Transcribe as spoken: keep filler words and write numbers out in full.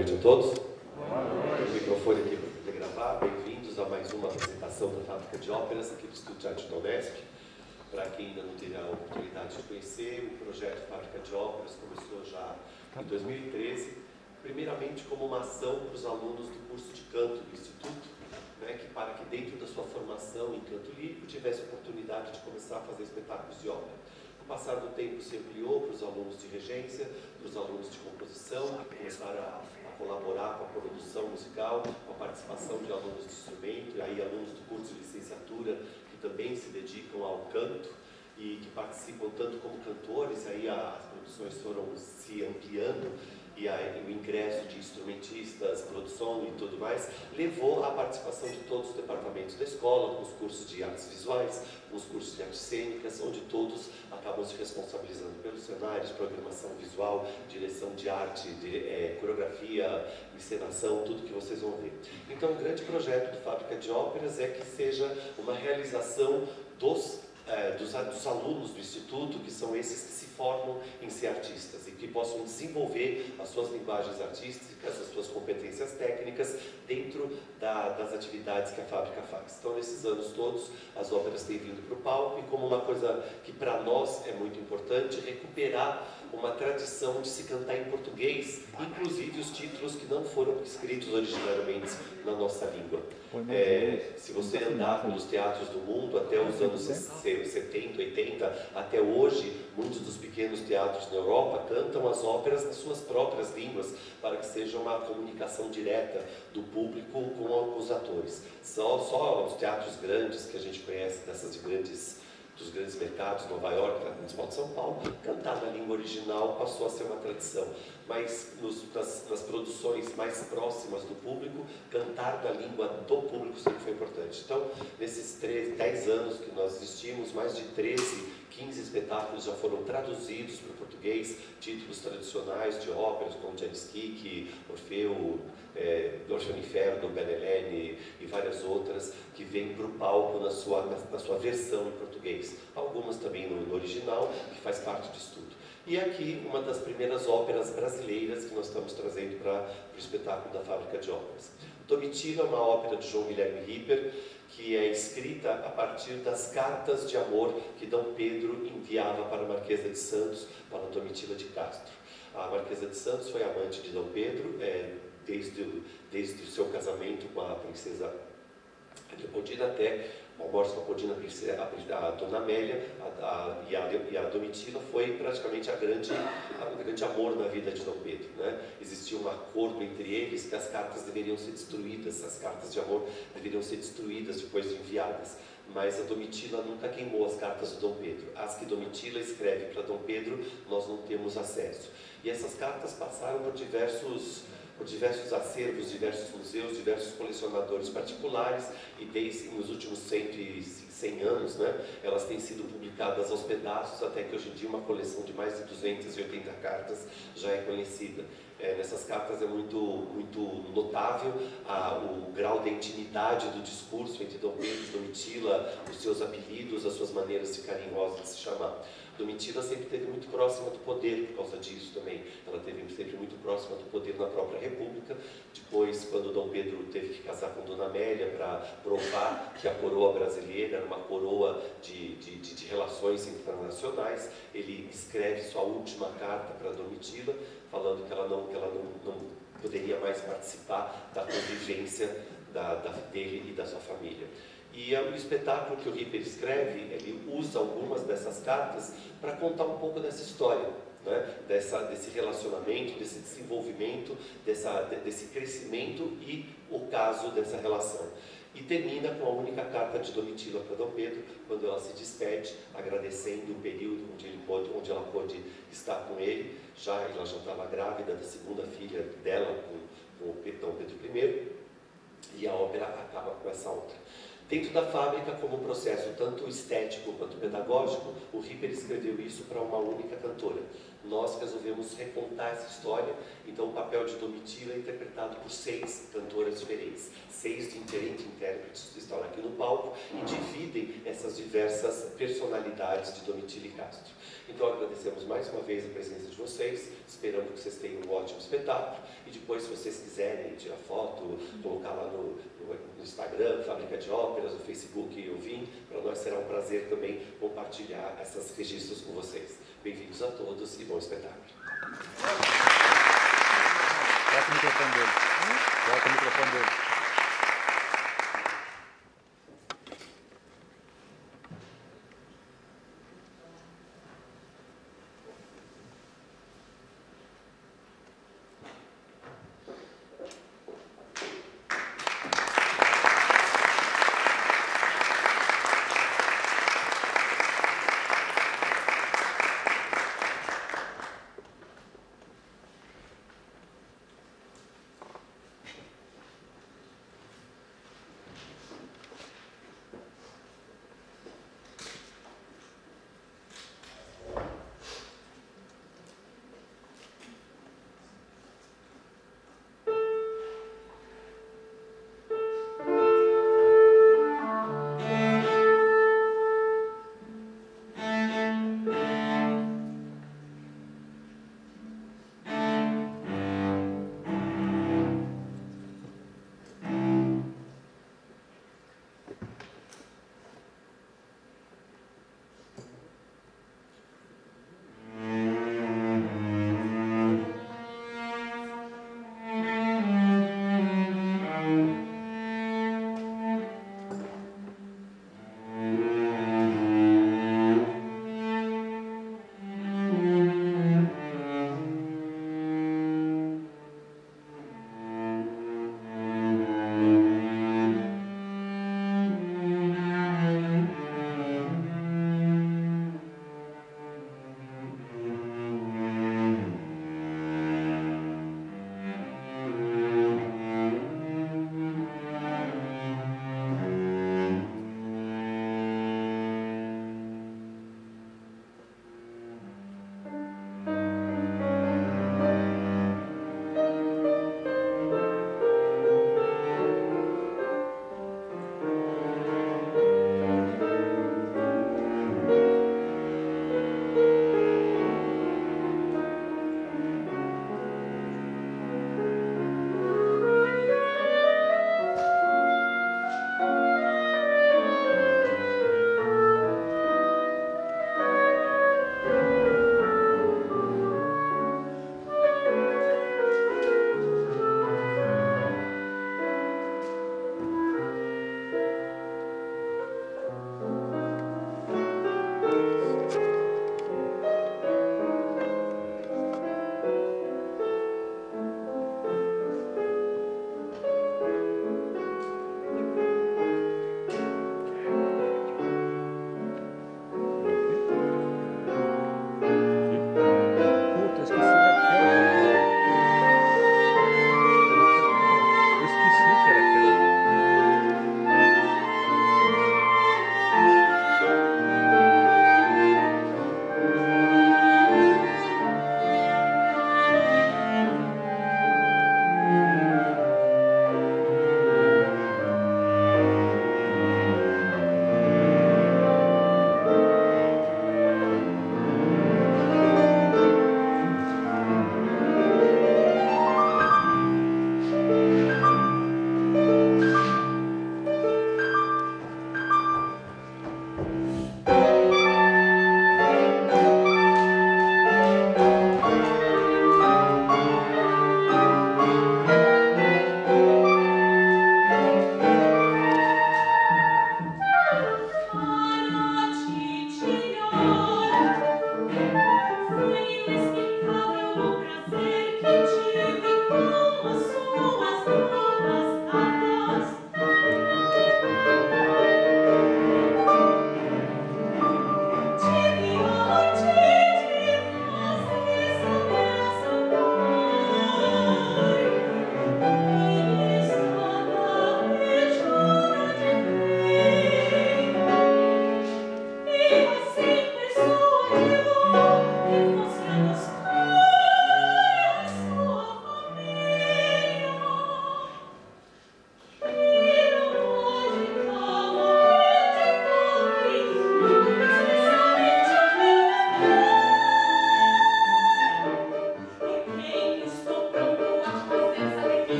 noite a todos. Boa noite. O microfone aqui para poder gravar. Bem-vindos a mais uma apresentação da Fábrica de Óperas aqui do Instituto de Arte da Unesp. Para quem ainda não teve a oportunidade de conhecer, o projeto Fábrica de Óperas começou já em dois mil e treze, primeiramente como uma ação para os alunos do curso de canto do Instituto, né, que para que dentro da sua formação em canto lírico tivesse a oportunidade de começar a fazer espetáculos de ópera. Com o passar do tempo se ampliou para os alunos de regência, para os alunos de composição, que começaram a, a colaborar com a produção musical, com a participação de alunos de instrumento, e aí alunos do curso de licenciatura que também se dedicam ao canto e que participam tanto como cantores, aí a, as produções foram se ampliando, e aí, o ingresso de instrumentistas, produção e tudo mais, levou à participação de todos os departamentos da escola, com os cursos de artes visuais, com os cursos de artes cênicas, onde todos acabam se responsabilizando pelos cenários, programação visual, direção de arte, de, é, coreografia, encenação, tudo que vocês vão ver. Então, o grande projeto do Fábrica de Óperas é que seja uma realização dos, é, dos, dos alunos do Instituto, que são esses que se formam em ser artistas e que possam desenvolver as suas linguagens artísticas, as suas competências técnicas dentro da, das atividades que a fábrica faz. Então, nesses anos todos, as óperas têm vindo para o palco e como uma coisa que para nós é muito importante, recuperar uma tradição de se cantar em português, inclusive os títulos que não foram escritos originariamente na nossa língua. É, se você andar pelos teatros do mundo, até os anos setenta, oitenta, até hoje, muitos dos pequenos teatros na Europa cantam as óperas nas suas próprias línguas, para que seja uma comunicação direta do público com os atores. Só, só os teatros grandes que a gente conhece, dessas grandes, dos grandes mercados, Nova York, de São Paulo, cantar na língua original passou a ser uma tradição. Mas nos, nas, nas produções mais próximas do público, cantar na língua do público sempre foi importante. Então, nesses treze, dez anos que nós existimos, mais de treze, quinze espetáculos já foram traduzidos para o português, títulos tradicionais de óperas como Janus Kik, Orfeu, é, Orfeu no Inferno, Bela Helene e várias outras que vêm para o palco na sua, na, na sua versão em português. Algumas também no, no original, que faz parte disso tudo. E aqui uma das primeiras óperas brasileiras que nós estamos trazendo para o espetáculo da Fábrica de Óperas. Domitila é uma ópera de João Guilherme Ripper, que é escrita a partir das cartas de amor que Dom Pedro enviava para a Marquesa de Santos, para a Domitila de Castro. A Marquesa de Santos foi amante de Dom Pedro, é, desde, o, desde o seu casamento com a princesa Leopoldina até a morte da Leopoldina, a, a Dona Amélia a, a, e, a, e a Domitila foi praticamente a grande, a, o grande amor na vida de Dom Pedro, né? Existia um acordo entre eles que as cartas deveriam ser destruídas, as cartas de amor deveriam ser destruídas depois de enviadas. Mas a Domitila nunca queimou as cartas de Dom Pedro. As que Domitila escreve para Dom Pedro, nós não temos acesso. E essas cartas passaram por diversos... por diversos acervos, diversos museus, diversos colecionadores particulares, e desde nos últimos cem anos, né, elas têm sido publicadas aos pedaços, até que hoje em dia uma coleção de mais de duzentas e oitenta cartas já é conhecida. É, nessas cartas é muito, muito notável a, o grau de intimidade do discurso entre Dom Pedro e Domitila, os seus apelidos, as suas maneiras de carinhosas de se chamar. Domitila sempre esteve muito próxima do poder por causa disso também. Ela esteve sempre muito próxima do poder na própria República. Depois, quando Dom Pedro teve que casar com Dona Amélia para provar que a coroa brasileira era uma coroa de, de, de, de relações internacionais, ele escreve sua última carta para Domitila, falando que ela não, que ela não, não poderia mais participar da convivência da, da, dele e da sua família. E o espetáculo que o Ripper escreve, ele usa algumas dessas cartas para contar um pouco dessa história, né? Dessa, desse relacionamento, desse desenvolvimento, dessa, desse crescimento e o caso dessa relação. E termina com a única carta de Domitila para Dom Pedro, quando ela se despede, agradecendo o período onde, ele pôde, onde ela pôde estar com ele. Já, ela já estava grávida da segunda filha dela, com, com Dom Pedro primeiro, e a ópera acaba com essa outra. Dentro da fábrica, como um processo tanto estético quanto pedagógico, o Ripper escreveu isso para uma única cantora. Nós resolvemos recontar essa história, então o papel de Domitila é interpretado por seis cantoras diferentes. Seis diferentes intérpretes estão aqui no palco e dividem convidem essas diversas personalidades de Domitila e Castro. Então agradecemos mais uma vez a presença de vocês, esperando que vocês tenham um ótimo espetáculo, e depois, se vocês quiserem tirar foto, colocar lá no, no, no Instagram, Fábrica de Óperas, no Facebook e ouvir, para nós será um prazer também compartilhar esses registros com vocês. Bem-vindos a todos e bom espetáculo. Bota o microfone dele. Bota o microfone dele.